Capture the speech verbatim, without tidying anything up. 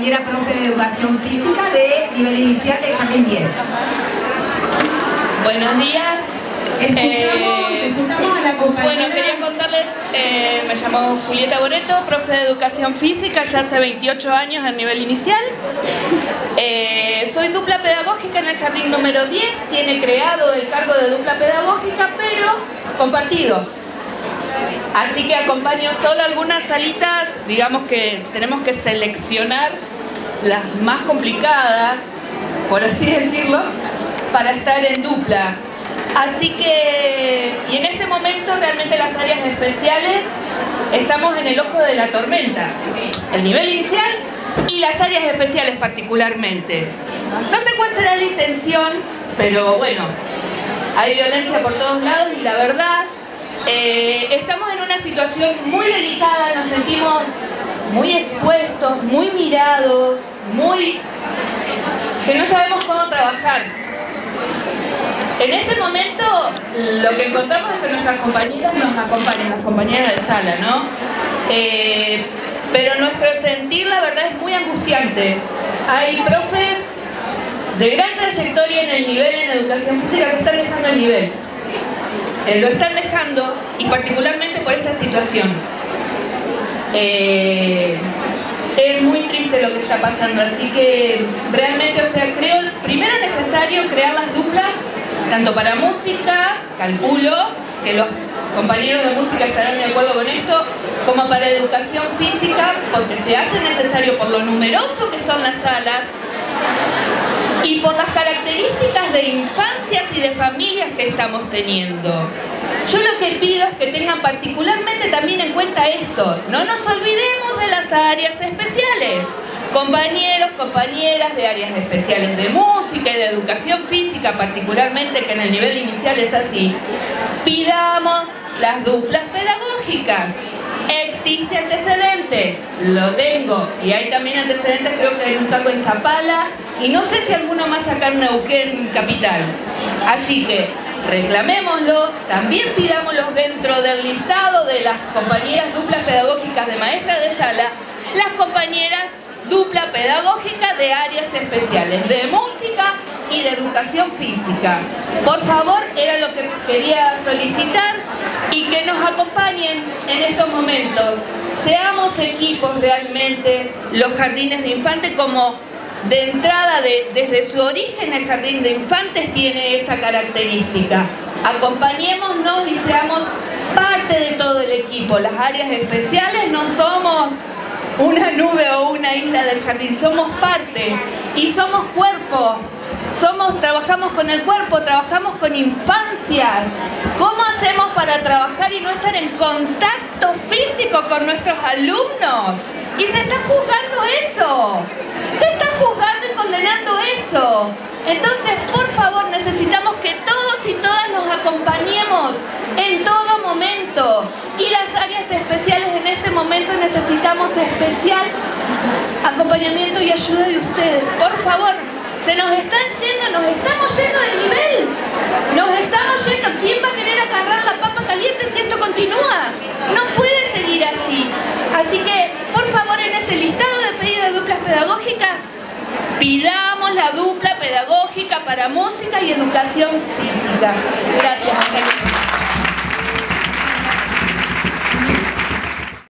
compañera profe de Educación Física de nivel inicial de Jardín diez. Buenos días. Escuchamos, eh, escuchamos a la compañera. Bueno, quería contarles, eh, me llamo Julieta Boreto, profe de Educación Física, ya hace veintiocho años en nivel inicial. Eh, soy dupla pedagógica en el jardín número diez, tiene creado el cargo de dupla pedagógica, pero compartido. Así que acompaño solo algunas salitas, digamos que tenemos que seleccionar las más complicadas, por así decirlo, para estar en dupla. Así que, y en este momento realmente las áreas especiales estamos en el ojo de la tormenta. El nivel inicial y las áreas especiales particularmente. No sé cuál será la intención, pero bueno, hay violencia por todos lados y la verdad, eh, estamos en una situación muy delicada, nos sentimos muy expuestos, muy mirados, muy... que no sabemos cómo trabajar. En este momento lo que encontramos es que nuestras compañeras nos acompañan, las compañeras de sala, ¿no? Eh, pero nuestro sentir, la verdad, es muy angustiante. Hay profes de gran trayectoria en el nivel en educación física que están dejando el nivel. Eh, lo están dejando, y particularmente por esta situación. Eh, es muy triste lo que está pasando, así que realmente, o sea, creo, primero es necesario crear las duplas, tanto para música, calculo que los compañeros de música estarán de acuerdo con esto, como para educación física, porque se hace necesario por lo numeroso que son las salas y por las características de infancias y de familias que estamos teniendo. Yo lo que pido es que tengan particularmente también en cuenta esto, no nos olvidemos de las áreas especiales. Compañeros, compañeras de áreas especiales de música y de educación física, particularmente que en el nivel inicial es así, pidamos las duplas pedagógicas. ¿Existe antecedente? Lo tengo. Y hay también antecedentes, creo que hay un cargo en Zapala y no sé si alguno más acá en Neuquén Capital. Así que reclamémoslo, también pidámoslos dentro del listado de las compañeras duplas pedagógicas de maestra de sala, las compañeras dupla pedagógica de áreas especiales, de música y de educación física. Por favor, era lo que quería solicitar y que nos acompañen en estos momentos. Seamos equipos realmente, los jardines de infantes, como de entrada, de, desde su origen el jardín de infantes tiene esa característica. Acompañémonos y seamos parte de todo el equipo. Las áreas especiales no somos una nube o una isla del jardín, somos parte y somos cuerpo, somos, trabajamos con el cuerpo, trabajamos con infancias. ¿Cómo hacemos para trabajar y no estar en contacto físico con nuestros alumnos? Y se está juzgando eso, se está juzgando y condenando eso. Entonces, por favor, necesitamos que todos y todas nos acompañemos en todo momento. Y las áreas especiales en este momento necesitamos especial acompañamiento y ayuda de ustedes. Por favor, se nos están yendo, nos estamos yendo del nivel. Nos estamos yendo. ¿Quién va a querer agarrar la papa caliente si esto continúa? No puede seguir así. Así que, por favor, en ese listado de pedidos de duplas pedagógicas, pidamos la dupla pedagógica para música y educación física. Gracias.